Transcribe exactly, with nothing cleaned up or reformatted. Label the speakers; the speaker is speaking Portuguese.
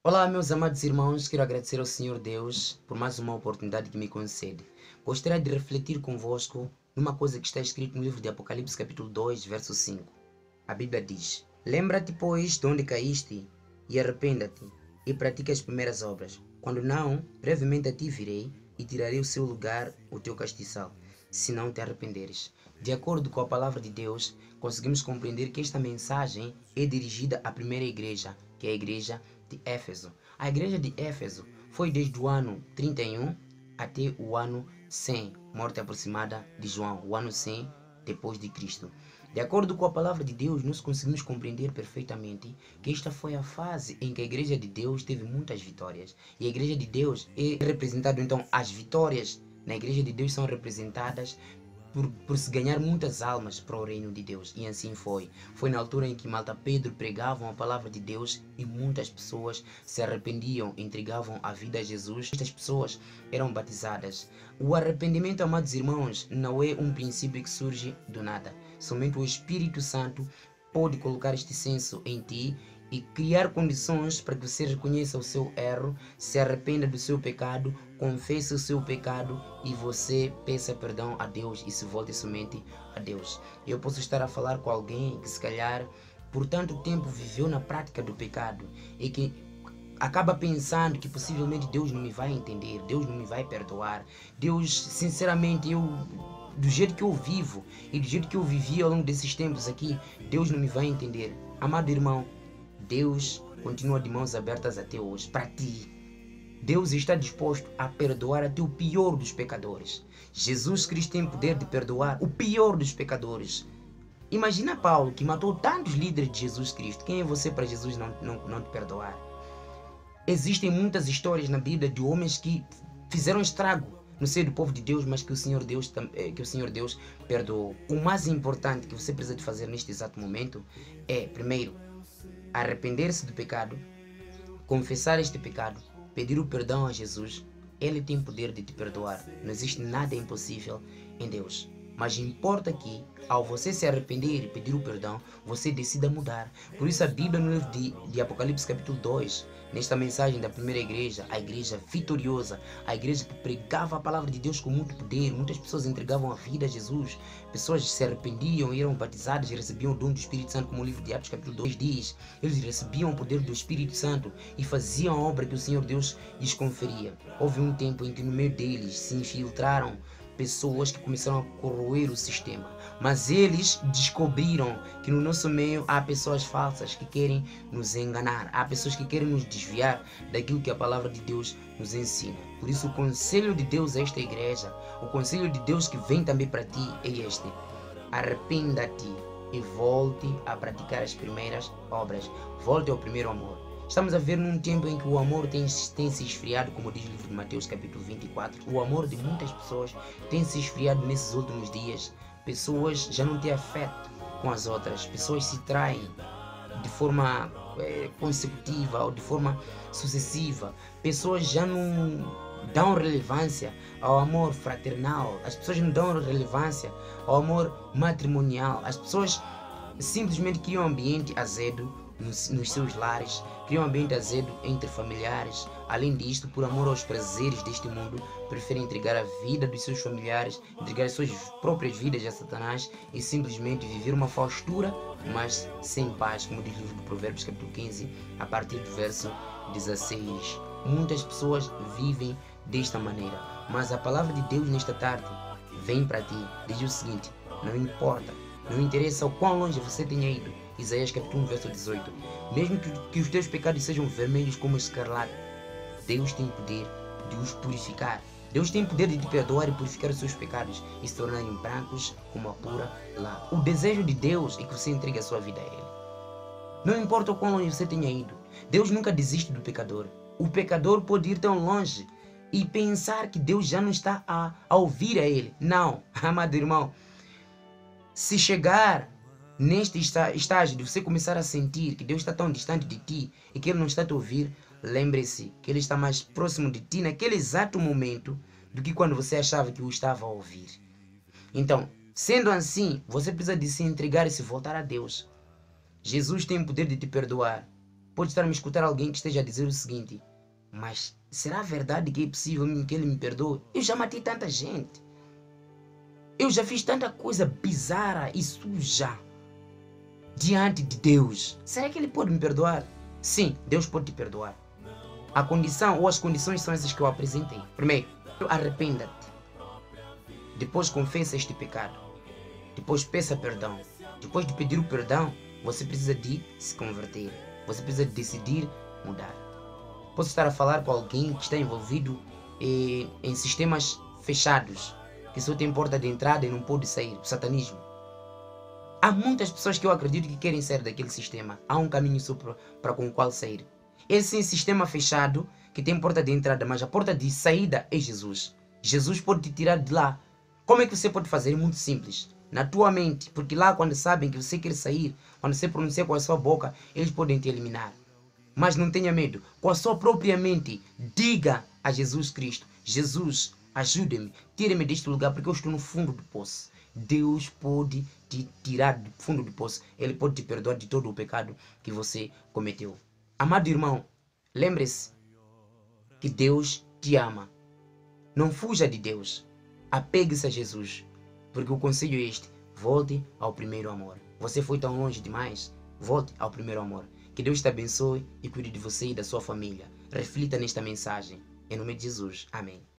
Speaker 1: Olá, meus amados irmãos, quero agradecer ao Senhor Deus por mais uma oportunidade que me concede. Gostaria de refletir convosco numa coisa que está escrito no livro de Apocalipse, capítulo dois, verso cinco. A Bíblia diz: Lembra-te, pois, de onde caíste, e arrependa-te, e pratica as primeiras obras. Quando não, brevemente a ti virei, e tirarei o seu lugar, o teu castiçal, se não te arrependeres. De acordo com a palavra de Deus, conseguimos compreender que esta mensagem é dirigida à primeira igreja, que é a igreja de Éfeso. A igreja de Éfeso foi desde o ano trinta e um até o ano cem, morte aproximada de João, o ano cem depois de Cristo. De acordo com a palavra de Deus, nós conseguimos compreender perfeitamente que esta foi a fase em que a igreja de Deus teve muitas vitórias. E a igreja de Deus é representada, então, as vitórias na igreja de Deus são representadas Por, por se ganhar muitas almas para o reino de Deus. E assim foi. Foi na altura em que Malta Pedro pregavam a palavra de Deus e muitas pessoas se arrependiam, entregavam a vida a Jesus. Estas pessoas eram batizadas. O arrependimento, amados irmãos, não é um princípio que surge do nada. Somente o Espírito Santo pode colocar este senso em ti e criar condições para que você reconheça o seu erro, se arrependa do seu pecado, confesse o seu pecado e você peça perdão a Deus e se volte somente a Deus. Eu posso estar a falar com alguém que se calhar por tanto tempo viveu na prática do pecado e que acaba pensando que possivelmente Deus não me vai entender, Deus não me vai perdoar. Deus, sinceramente, eu do jeito que eu vivo e do jeito que eu vivi ao longo desses tempos aqui, Deus não me vai entender. Amado irmão, Deus continua de mãos abertas até hoje para ti. Deus está disposto a perdoar até o pior dos pecadores. Jesus Cristo tem poder de perdoar o pior dos pecadores. Imagina Paulo, que matou tantos líderes de Jesus Cristo. Quem é você para Jesus não, não, não te perdoar? Existem muitas histórias na Bíblia de homens que fizeram estrago no seio do povo de Deus, mas que o Senhor Deus, que o Senhor Deus perdoou. O mais importante que você precisa de fazer neste exato momento é, primeiro, arrepender-se do pecado, confessar este pecado, pedir o perdão a Jesus. Ele tem poder de te perdoar. Não existe nada impossível em Deus. Mas importa que, ao você se arrepender e pedir o perdão, você decida mudar. Por isso a Bíblia no livro de, de Apocalipse capítulo dois, nesta mensagem da primeira igreja, a igreja vitoriosa, a igreja que pregava a palavra de Deus com muito poder, muitas pessoas entregavam a vida a Jesus, pessoas se arrependiam e eram batizadas e recebiam o dom do Espírito Santo, como o livro de Atos capítulo dois diz. Eles recebiam o poder do Espírito Santo e faziam a obra que o Senhor Deus lhes conferia. Houve um tempo em que no meio deles se infiltraram pessoas que começaram a corroer o sistema, mas eles descobriram que no nosso meio há pessoas falsas que querem nos enganar, há pessoas que querem nos desviar daquilo que a palavra de Deus nos ensina. Por isso o conselho de Deus a esta igreja, o conselho de Deus que vem também para ti é este: arrependa-te e volte a praticar as primeiras obras, volte ao primeiro amor. Estamos a ver num tempo em que o amor tem, tem se esfriado, como diz o livro de Mateus capítulo vinte e quatro. O amor de muitas pessoas tem se esfriado nesses últimos dias. Pessoas já não têm afeto com as outras. Pessoas se traem de forma é, consecutiva ou de forma sucessiva. Pessoas já não dão relevância ao amor fraternal. As pessoas não dão relevância ao amor matrimonial. As pessoas simplesmente criam um ambiente azedo Nos, nos seus lares, criam um ambiente azedo entre familiares. Além disto, por amor aos prazeres deste mundo, preferem entregar a vida dos seus familiares, entregar as suas próprias vidas a Satanás e simplesmente viver uma faustura, mas sem paz, como diz o livro de Provérbios capítulo quinze, a partir do verso dezesseis. Muitas pessoas vivem desta maneira, mas a palavra de Deus nesta tarde vem para ti, diz o seguinte: não importa, não interessa o quão longe você tenha ido. Isaías capítulo um, verso dezoito. Mesmo que, que os teus pecados sejam vermelhos como escarlate, Deus tem poder de os purificar. Deus tem poder de te perdoar e purificar os seus pecados e se tornarem brancos como a pura lã. O desejo de Deus é que você entregue a sua vida a Ele. Não importa o quão longe você tenha ido, Deus nunca desiste do pecador. O pecador pode ir tão longe e pensar que Deus já não está a, a ouvir a Ele. Não, amado irmão, se chegar neste estágio de você começar a sentir que Deus está tão distante de ti e que Ele não está a te ouvir, lembre-se que Ele está mais próximo de ti naquele exato momento do que quando você achava que o estava a ouvir. Então, sendo assim, você precisa de se entregar e se voltar a Deus. Jesus tem o poder de te perdoar. pode estar a me escutar alguém que esteja a dizer o seguinte: mas será verdade que é possível que ele me perdoe? Eu já matei tanta gente. Eu já fiz tanta coisa bizarra e suja diante de Deus. Será que ele pode me perdoar? Sim, Deus pode te perdoar. A condição ou as condições são essas que eu apresentei. Primeiro, arrependa-te. Depois confessa este pecado. Depois peça perdão. Depois de pedir o perdão, você precisa de se converter. Você precisa de decidir mudar. Posso estar a falar com alguém que está envolvido em, em sistemas fechados, que só tem porta de entrada e não pode sair, o satanismo. Há muitas pessoas que eu acredito que querem sair daquele sistema. Há um caminho só para com o qual sair. Esse sistema fechado, que tem porta de entrada, mas a porta de saída é Jesus. Jesus pode te tirar de lá. Como é que você pode fazer? É muito simples. Na tua mente, porque lá quando sabem que você quer sair, quando você pronuncia com a sua boca, eles podem te eliminar. Mas não tenha medo. Com a sua própria mente, diga a Jesus Cristo: Jesus, ajude-me, tire-me deste lugar porque eu estou no fundo do poço. Deus pode te tirar do fundo do poço. Ele pode te perdoar de todo o pecado que você cometeu. Amado irmão, lembre-se que Deus te ama. Não fuja de Deus. Apegue-se a Jesus. Porque o conselho é este: volte ao primeiro amor. Você foi tão longe demais. Volte ao primeiro amor. Que Deus te abençoe e cuide de você e da sua família. Reflita nesta mensagem. Em nome de Jesus. Amém.